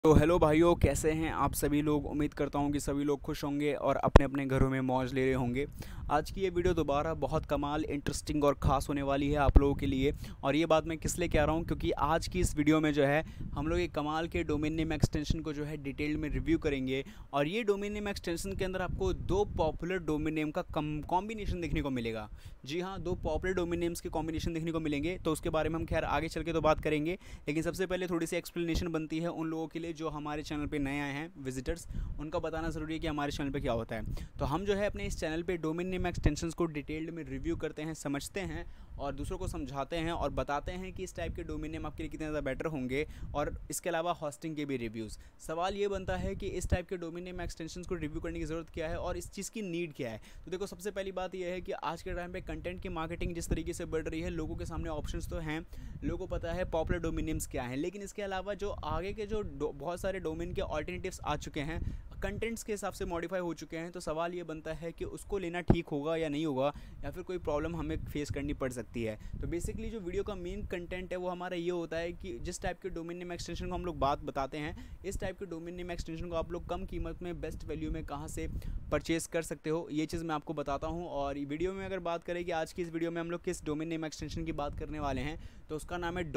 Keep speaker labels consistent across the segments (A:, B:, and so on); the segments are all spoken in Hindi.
A: तो हेलो भाइयों, कैसे हैं आप सभी लोग। उम्मीद करता हूं कि सभी लोग खुश होंगे और अपने अपने घरों में मौज ले रहे होंगे। आज की ये वीडियो दोबारा बहुत कमाल, इंटरेस्टिंग और ख़ास होने वाली है आप लोगों के लिए। और ये बात मैं किस लिए कह रहा हूं, क्योंकि आज की इस वीडियो में जो है हम लोग एक कमाल के डोमेन नेम एक्सटेंशन को जो है डिटेल में रिव्यू करेंगे। और ये डोमेन नेम एक्सटेंशन के अंदर आपको दो पॉपुलर डोमेन नेम का कॉम्बिनेशन देखने को मिलेगा। जी हाँ, दो पॉपुलर डोमेन नेम्स के कॉम्बिनेशन देखने को मिलेंगे। तो उसके बारे में हम खैर आगे चल के तो बात करेंगे, लेकिन सबसे पहले थोड़ी सी एक्सप्लेनेशन बनती है उन लोगों के लिए जो हमारे चैनल पे नए आए हैं, विजिटर्स। उनका बताना ज़रूरी है कि हमारे चैनल पे क्या होता है। तो हम जो है अपने इस चैनल पे डोमेन नेम एक्सटेंशंस को डिटेल्ड में रिव्यू करते हैं, समझते हैं और दूसरों को समझाते हैं और बताते हैं कि इस टाइप के डोमेन नेम आपके लिए कितने ज़्यादा बेटर होंगे। और इसके अलावा हॉस्टिंग के भी रिव्यूज़। सवाल ये बनता है कि इस टाइप के डोमेन नेम एक्सटेंशंस को रिव्यू करने की ज़रूरत क्या है और इस चीज़ की नीड क्या है। तो देखो, सबसे पहली बात यह है कि आज के टाइम पे कंटेंट की मार्केटिंग जिस तरीके से बढ़ रही है, लोगों के सामने ऑप्शंस तो हैं, लोगों को पता है पॉपुलर डोमेन नेम्स क्या हैं, लेकिन इसके अलावा जो आगे के जो बहुत सारे डोमेन के ऑल्टरनेटिव्स आ चुके हैं, कंटेंट्स के हिसाब से मॉडिफाई हो चुके हैं। तो सवाल ये बनता है कि उसको लेना ठीक होगा या नहीं होगा, या फिर कोई प्रॉब्लम हमें फेस करनी पड़ सकती है। तो बेसिकली जो वीडियो का मेन कंटेंट है वो हमारा ये होता है कि जिस टाइप के डोमेन नेम एक्सटेंशन को हम लोग बात बताते हैं, इस टाइप के डोमेन नेम एक्सटेंशन को आप लोग कम कीमत में बेस्ट वैल्यू में कहाँ से परचेज कर सकते हो, ये चीज़ मैं आपको बताता हूँ। और वीडियो में अगर बात करें कि आज की इस वीडियो में हम लोग किस डोमेन नेम एक्सटेंशन की बात करने वाले हैं, तो उसका नाम है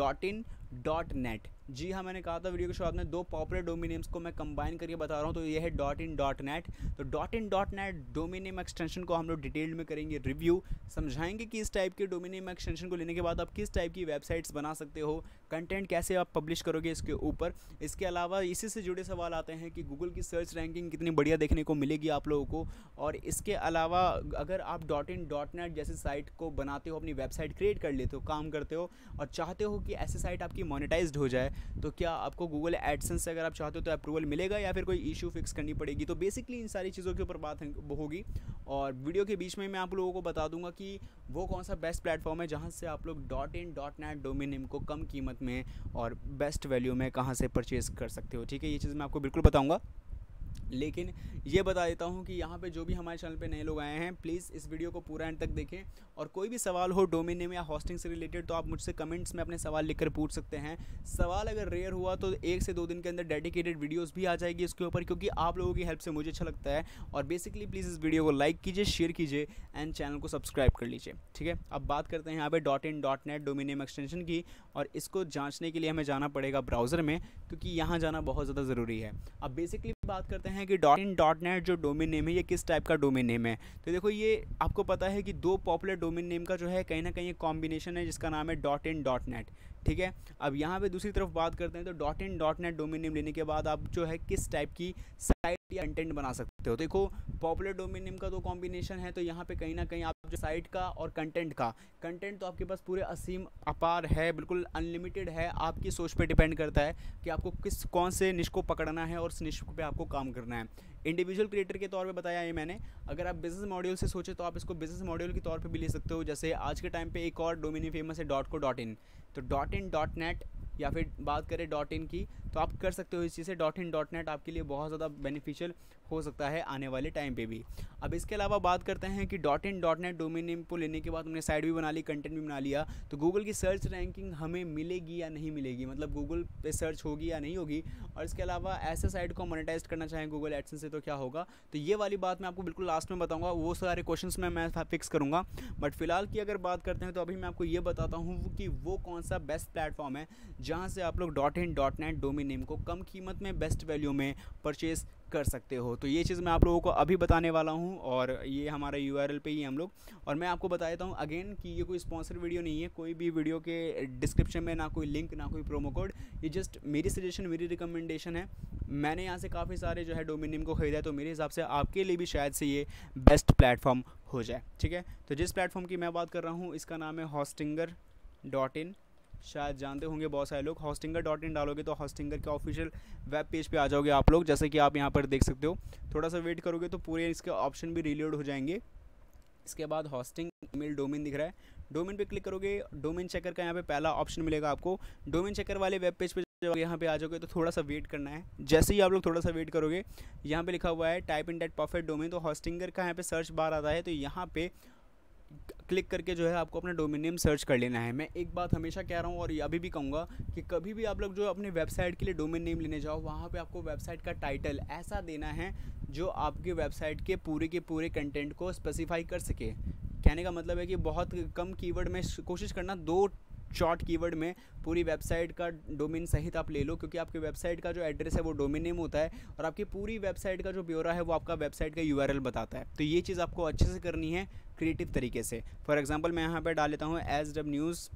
A: .in.net। जी हाँ, मैंने कहा था वीडियो के शुरुआत में दो पॉपुलर डोमेन नेम्स को मैं कंबाइन करके बता रहा हूँ, तो ये है .in.net। तो .in.net डोमेन नेम एक्सटेंशन को हम लोग डिटेल्ड में करेंगे रिव्यू, समझाएंगे कि इस टाइप के डोमेन नेम एक्सटेंशन को लेने के बाद आप किस टाइप की वेबसाइट्स बना सकते हो, कंटेंट कैसे आप पब्लिश करोगे इसके ऊपर। इसके अलावा इसी से जुड़े सवाल आते हैं कि गूगल की सर्च रैंकिंग कितनी बढ़िया देखने को मिलेगी आप लोगों को। और इसके अलावा अगर आप .in.net जैसी साइट को बनाते हो, अपनी वेबसाइट क्रिएट कर लेते हो, काम करते हो और चाहते हो कि ऐसी साइट आपकी मोनेटाइज्ड हो जाए, तो क्या आपको गूगल एडसेंस से अगर आप चाहते हो तो अप्रूवल मिलेगा या फिर कोई इशू फिक्स करनी पड़ेगी। तो बेसिकली इन सारी चीज़ों के ऊपर बात होगी। और वीडियो के बीच में मैं आप लोगों को बता दूंगा कि वो कौन सा बेस्ट प्लेटफॉर्म है जहां से आप लोग .in.net डोमेन नेम को कम कीमत में और बेस्ट वैल्यू में कहां से परचेज़ कर सकते हो। ठीक है, ये चीज़ मैं आपको बिल्कुल बताऊँगा। लेकिन ये बता देता हूँ कि यहाँ पे जो भी हमारे चैनल पे नए लोग आए हैं, प्लीज़ इस वीडियो को पूरा एंड तक देखें। और कोई भी सवाल हो डोमेन नेम या होस्टिंग से रिलेटेड, तो आप मुझसे कमेंट्स में अपने सवाल लिखकर पूछ सकते हैं। सवाल अगर रेयर हुआ तो 1 से 2 दिन के अंदर डेडिकेटेड वीडियोस भी आ जाएगी इसके ऊपर, क्योंकि आप लोगों की हेल्प से मुझे अच्छा लगता है। और बेसिकली प्लीज़ इस वीडियो को लाइक कीजिए, शेयर कीजिए एंड चैनल को सब्सक्राइब कर लीजिए। ठीक है, अब बात करते हैं यहाँ पे .in.net डोमेन नेम एक्सटेंशन की। और इसको जाँचने के लिए हमें जाना पड़ेगा ब्राउज़र में, क्योंकि यहाँ जाना बहुत ज़्यादा ज़रूरी है। अब बेसिकली बात करते हैं कि .in.net जो डोमेन नेम है ये किस टाइप का डोमेन नेम है। तो देखो, ये आपको पता है कि दो पॉपुलर डोमेन नेम का जो है कहीं ना कहीं एक कॉम्बिनेशन है जिसका नाम है .in.net। ठीक है, अब यहाँ पे दूसरी तरफ बात करते हैं तो .in.net डोमेन नेम लेने के बाद आप जो है किस टाइप की साइट या कंटेंट बना सकते हो। देखो, पॉपुलर डोमेन नेम का तो कॉम्बिनेशन है, तो यहाँ पे कहीं ना कहीं आप जो साइट का और कंटेंट तो आपके पास पूरे असीम अपार है, बिल्कुल अनलिमिटेड है। आपकी सोच पे डिपेंड करता है कि आपको कौन से निश को पकड़ना है और उस निश पे आपको काम करना है। इंडिविजुअल क्रिएटर के तौर पे बताया ये मैंने। अगर आप बिजनेस मॉड्यूल से सोचे तो आप इसको बिजनेस मॉड्यूल के तौर पे भी ले सकते हो। जैसे आज के टाइम पे एक और डोमेन फेमस है .co.in। तो .in.net या फिर बात करें .in की, तो आप कर सकते हो इस चीज़ से। .in.net आपके लिए बहुत ज़्यादा बेनिफिशियल हो सकता है आने वाले टाइम पे भी। अब इसके अलावा बात करते हैं कि .in.net डोमेन नेम को लेने के बाद हमने साइट भी बना ली, कंटेंट भी बना लिया, तो गूगल की सर्च रैंकिंग हमें मिलेगी या नहीं मिलेगी, मतलब गूगल पे सर्च होगी या नहीं होगी। और इसके अलावा ऐसे साइट को मोनेटाइज करना चाहें गूगल एडसेंस से, तो क्या होगा। तो ये वाली बात मैं आपको बिल्कुल लास्ट में बताऊँगा, वो सारे क्वेश्चंस में मैं फिक्स करूँगा। बट फिलहाल की अगर बात करते हैं तो अभी मैं आपको ये बताता हूँ कि वो कौन सा बेस्ट प्लेटफॉर्म है जहाँ से आप लोग .in.net डोमेन नेम को कम कीमत में बेस्ट वैल्यू में परचेज़ कर सकते हो। तो ये चीज़ मैं आप लोगों को अभी बताने वाला हूँ, और ये हमारा URL पे ही हम लोग। और मैं आपको बता देता हूँ अगेन कि ये कोई स्पॉन्सर वीडियो नहीं है। कोई भी वीडियो के डिस्क्रिप्शन में ना कोई लिंक, ना कोई प्रोमो कोड। ये जस्ट मेरी सजेशन, मेरी रिकमेंडेशन है। मैंने यहाँ से काफ़ी सारे जो है डोमेन नेम को ख़रीदा है, तो मेरे हिसाब से आपके लिए भी शायद से ये बेस्ट प्लेटफॉर्म हो जाए। ठीक है, तो जिस प्लेटफॉर्म की मैं बात कर रहा हूँ इसका नाम है hostinger.in। शायद जानते होंगे बहुत सारे लोग। hostinger.in डालोगे तो होस्टिंगर के ऑफिशियल वेब पेज पे आ जाओगे आप लोग, जैसे कि आप यहाँ पर देख सकते हो। थोड़ा सा वेट करोगे तो पूरे इसके ऑप्शन भी रिलोड हो जाएंगे। इसके बाद होस्टिंग ईमेल डोमेन दिख रहा है, डोमेन पे क्लिक करोगे, डोमेन चेकर का यहाँ पे पहला ऑप्शन मिलेगा आपको। डोमेन चेकर वाले वेब पेज पे जब यहाँ पे आ जाओगे तो थोड़ा सा वेट करना है। जैसे ही आप लोग थोड़ा सा वेट करोगे, यहाँ पे लिखा हुआ है type in that perfect domain, तो होस्टिंगर का यहाँ पे सर्च बार आता है, तो यहाँ पे क्लिक करके जो है आपको अपना डोमेन नेम सर्च कर लेना है। मैं एक बात हमेशा कह रहा हूँ और अभी भी कहूँगा कि कभी भी आप लोग जो अपने वेबसाइट के लिए डोमेन नेम लेने जाओ, वहाँ पे आपको वेबसाइट का टाइटल ऐसा देना है जो आपके वेबसाइट के पूरे कंटेंट को स्पेसिफाई कर सके। कहने का मतलब है कि बहुत कम कीवर्ड में कोशिश करना, 2 शॉर्ट कीवर्ड में पूरी वेबसाइट का डोमेन सहित आप ले लो, क्योंकि आपके वेबसाइट का जो एड्रेस है वो डोमेन नेम होता है और आपकी पूरी वेबसाइट का जो ब्यौरा है वो आपका वेबसाइट का यूआरएल बताता है। तो ये चीज़ आपको अच्छे से करनी है क्रिएटिव तरीके से। फॉर एग्जांपल मैं यहाँ पे डाल लेता हूँ SW न्यूज़,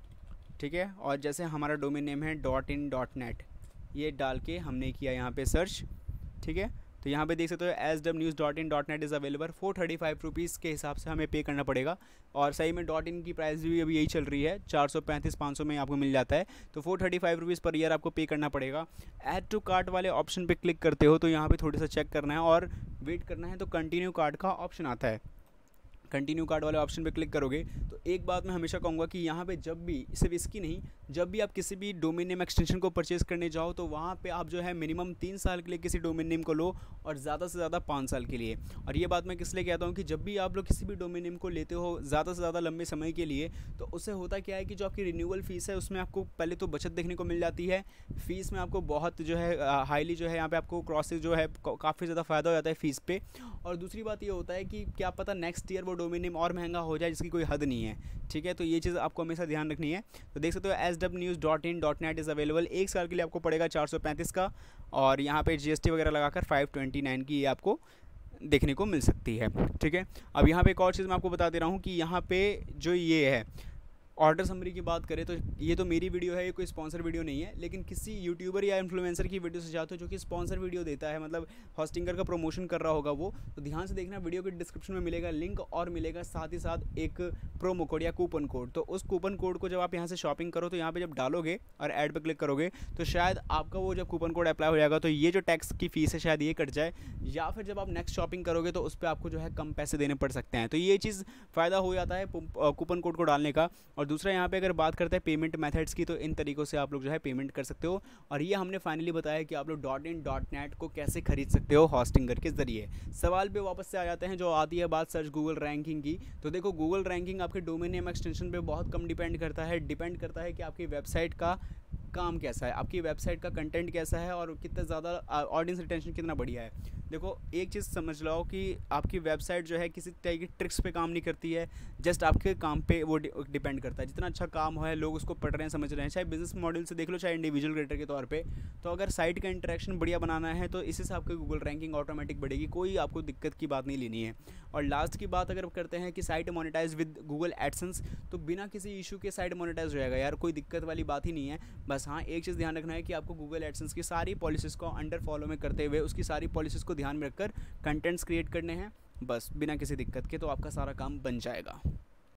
A: ठीक है, और जैसे हमारा डोमेन नेम है .in.net, ये डाल के हमने किया यहाँ पे सर्च, ठीक है। तो यहाँ पे देख सकते हो swnews.in.net इज़ अवेलेबल। 435 रुपीज़ के हिसाब से हमें पे करना पड़ेगा और सही में .in की प्राइस भी अभी यही चल रही है, 435-500 में आपको मिल जाता है। तो 435 रुपीज़ पर ईयर आपको पे करना पड़ेगा। ऐड टू कार्ट वाले ऑप्शन पे क्लिक करते हो तो यहाँ पे थोड़ा सा चेक करना है और वेट करना है, तो कंटिन्यू कार्ट का ऑप्शन आता है। कंटिन्यू कार्ड वाले ऑप्शन पे क्लिक करोगे तो एक बात मैं हमेशा कहूँगा कि यहाँ पे जब भी, सिर्फ इसकी नहीं, जब भी आप किसी भी डोमेन नेम एक्सटेंशन को परचेज़ करने जाओ तो वहाँ पे आप जो है मिनिमम 3 साल के लिए किसी डोमेन नेम को लो और ज़्यादा से ज़्यादा 5 साल के लिए। और ये बात मैं किस लिए कहता हूँ कि जब भी आप लोग किसी भी डोमेन नेम को लेते हो ज़्यादा से ज़्यादा लंबे समय के लिए, तो उससे होता क्या है कि जो आपकी रिन्यूअल फ़ीस है उसमें आपको पहले तो बचत देखने को मिल जाती है। फ़ीस में आपको बहुत जो है हाईली जो है यहाँ पर आपको क्रॉसेज जो है काफ़ी ज़्यादा फ़ायदा हो जाता है फ़ीस पे। और दूसरी बात ये होता है कि क्या पता नेक्स्ट ईयर वो डोमेन नेम और महंगा हो जाए जिसकी कोई हद नहीं है, ठीक है। तो ये चीज़ आपको हमेशा ध्यान रखनी है। तो देख सकते हो swnews.in.net इज़ अवेलेबल। 1 साल के लिए आपको पड़ेगा 435 का और यहाँ पे GST वगैरह लगाकर 529 की ये आपको देखने को मिल सकती है, ठीक है। अब यहाँ पे एक और चीज़ मैं आपको बता दे रहा हूँ कि यहाँ पे जो ये है ऑर्डर समरी की बात करें तो ये तो मेरी वीडियो है, ये कोई स्पॉन्सर वीडियो नहीं है, लेकिन किसी यूट्यूबर या इन्फ्लुएंसर की वीडियो से चाहते हो जो कि स्पॉन्सर वीडियो देता है, मतलब होस्टिंगर का प्रमोशन कर रहा होगा वो, तो ध्यान से देखना, वीडियो के डिस्क्रिप्शन में मिलेगा लिंक और मिलेगा साथ ही साथ एक प्रोमो कोड या कूपन कोड। तो उस कूपन कोड को जब आप यहाँ से शॉपिंग करो तो यहाँ पर जब डालोगे और ऐड पर क्लिक करोगे तो शायद आपका वो जब कूपन कोड अप्लाई हो जाएगा तो ये जो टैक्स की फ़ीस है शायद ये कट जाए, या फिर जब आप नेक्स्ट शॉपिंग करोगे तो उस पर आपको जो है कम पैसे देने पड़ सकते हैं। तो ये चीज़ फ़ायदा हो जाता है कूपन कोड को डालने का। और दूसरा यहाँ पे अगर बात करते हैं पेमेंट मेथड्स की, तो इन तरीक़ों से आप लोग जो है पेमेंट कर सकते हो। और ये हमने फाइनली बताया कि आप लोग .in.net को कैसे खरीद सकते हो होस्टिंगर के ज़रिए। सवाल पे वापस से आ जाते हैं, जो आती है बात सर्च गूगल रैंकिंग की। तो देखो गूगल रैंकिंग आपके डोमेन नेम एक्सटेंशन पे बहुत कम डिपेंड करता है कि आपकी वेबसाइट का काम कैसा है, आपकी वेबसाइट का कंटेंट कैसा है और कितना ज़्यादा ऑडियंस रिटेंशन कितना बढ़िया है। देखो एक चीज़ समझ लो कि आपकी वेबसाइट जो है किसी तरह की ट्रिक्स पे काम नहीं करती है, जस्ट आपके काम पे वो डिपेंड करता है। जितना अच्छा काम है, लोग उसको पढ़ रहे हैं, समझ रहे हैं, चाहे बिजनेस मॉडल से देख लो चाहे इंडिविजुअल क्रिएटर के तौर पे। तो अगर साइट का इंटरेक्शन बढ़िया बनाना है तो इसी से आपकी गूगल रैंकिंग ऑटोमेटिक बढ़ेगी, कोई आपको दिक्कत की बात नहीं लेनी है। और लास्ट की बात अगर करते हैं कि site monetize with Google AdSense, तो बिना किसी इशू के साइट मोनेटाइज हो जाएगा यार, कोई दिक्कत वाली बात ही नहीं है। बस हाँ एक चीज़ ध्यान रखना है कि आपको गूगल एडसेंस की सारी पॉलिसीज़ को अंडर फॉलो में करते हुए उसकी सारी पॉलिसीज़ को ध्यान में रखकर कंटेंट्स क्रिएट करने हैं, बस बिना किसी दिक्कत के, तो आपका सारा काम बन जाएगा।